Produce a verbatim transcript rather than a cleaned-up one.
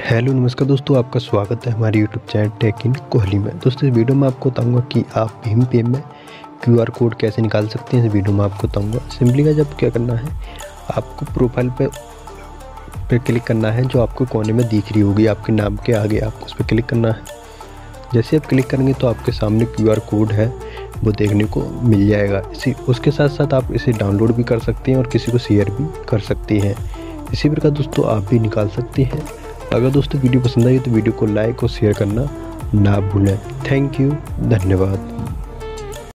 Hello नमस्कार दोस्तों, आपका स्वागत है हमारे YouTube channel tech in Kohli में। दोस्तों इस वीडियो में आपको बताऊंगा कि आप भीम पे में क्यूआर कोड कैसे निकाल सकते हैं। इस वीडियो में आपको बताऊंगा सिंपली का जब क्या करना है, आपको प्रोफाइल पे पे क्लिक करना है जो आपको कोने में दिख रही होगी आपके नाम के आगे, आपको उस पर क्लिक करना है। जैसे आप क्लिक करेंगे तो आपके सामने क्यूआर कोड है वो देखने को मिल जाएगा। इसी उसके साथ साथ आप इसे डाउनलोड भी कर सकते हैं और किसी को शेयर भी कर सकते हैं। इसी प्रकार दोस्तों आप भी निकाल सकते हैं। अगर दोस्तों वीडियो पसंद आई तो वीडियो को लाइक और शेयर करना ना भूलें। थैंक यू, धन्यवाद।